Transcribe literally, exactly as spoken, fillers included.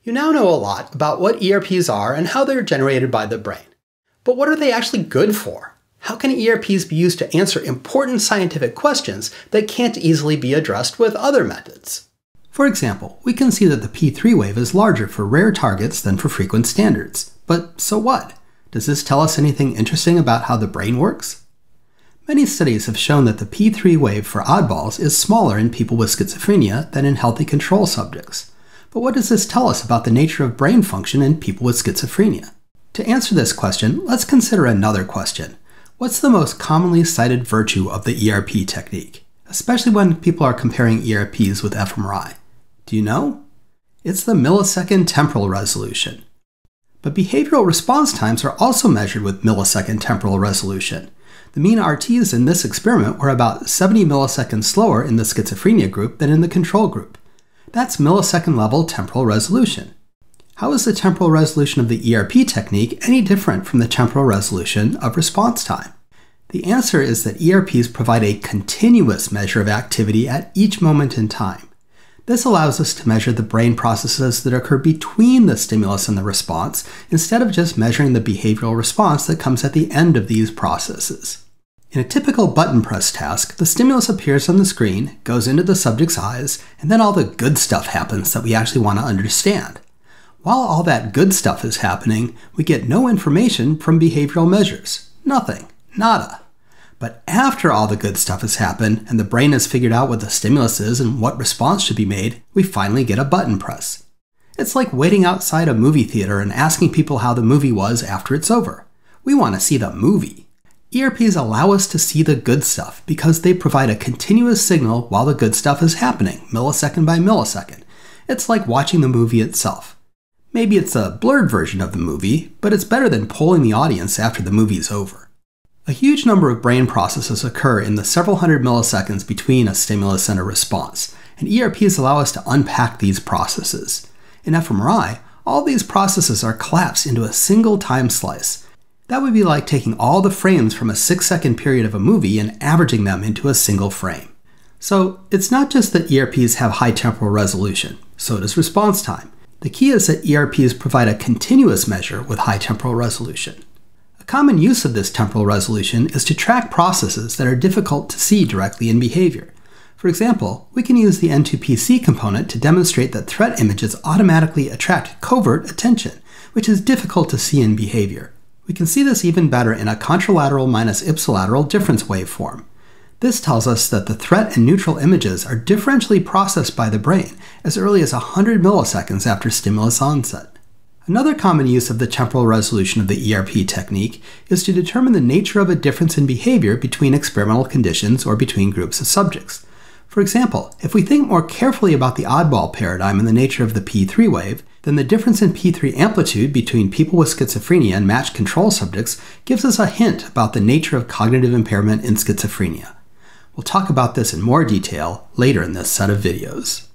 You now know a lot about what E R Ps are and how they're generated by the brain. But what are they actually good for? How can E R Ps be used to answer important scientific questions that can't easily be addressed with other methods? For example, we can see that the P three wave is larger for rare targets than for frequent standards. But so what? Does this tell us anything interesting about how the brain works? Many studies have shown that the P three wave for oddballs is smaller in people with schizophrenia than in healthy control subjects. But what does this tell us about the nature of brain function in people with schizophrenia? To answer this question, let's consider another question. What's the most commonly cited virtue of the E R P technique, especially when people are comparing E R Ps with fMRI? Do you know? It's the millisecond temporal resolution. But behavioral response times are also measured with millisecond temporal resolution. The mean R Ts in this experiment were about seventy milliseconds slower in the schizophrenia group than in the control group. That's millisecond level temporal resolution. How is the temporal resolution of the E R P technique any different from the temporal resolution of response time? The answer is that E R Ps provide a continuous measure of activity at each moment in time. This allows us to measure the brain processes that occur between the stimulus and the response, instead of just measuring the behavioral response that comes at the end of these processes. In a typical button press task, the stimulus appears on the screen, goes into the subject's eyes, and then all the good stuff happens that we actually want to understand. While all that good stuff is happening, we get no information from behavioral measures. Nothing. Nada. But after all the good stuff has happened, and the brain has figured out what the stimulus is and what response should be made, we finally get a button press. It's like waiting outside a movie theater and asking people how the movie was after it's over. We want to see the movie. E R Ps allow us to see the good stuff because they provide a continuous signal while the good stuff is happening, millisecond by millisecond. It's like watching the movie itself. Maybe it's a blurred version of the movie, but it's better than polling the audience after the movie's over. A huge number of brain processes occur in the several hundred milliseconds between a stimulus and a response, and E R Ps allow us to unpack these processes. In fMRI, all these processes are collapsed into a single time slice. That would be like taking all the frames from a six second period of a movie and averaging them into a single frame. So it's not just that E R Ps have high temporal resolution, so does response time. The key is that E R Ps provide a continuous measure with high temporal resolution. A common use of this temporal resolution is to track processes that are difficult to see directly in behavior. For example, we can use the N two P C component to demonstrate that threat images automatically attract covert attention, which is difficult to see in behavior. We can see this even better in a contralateral minus ipsilateral difference waveform. This tells us that the threat and neutral images are differentially processed by the brain as early as one hundred milliseconds after stimulus onset. Another common use of the temporal resolution of the E R P technique is to determine the nature of a difference in behavior between experimental conditions or between groups of subjects. For example, if we think more carefully about the oddball paradigm and the nature of the P three wave, then the difference in P three amplitude between people with schizophrenia and matched control subjects gives us a hint about the nature of cognitive impairment in schizophrenia. We'll talk about this in more detail later in this set of videos.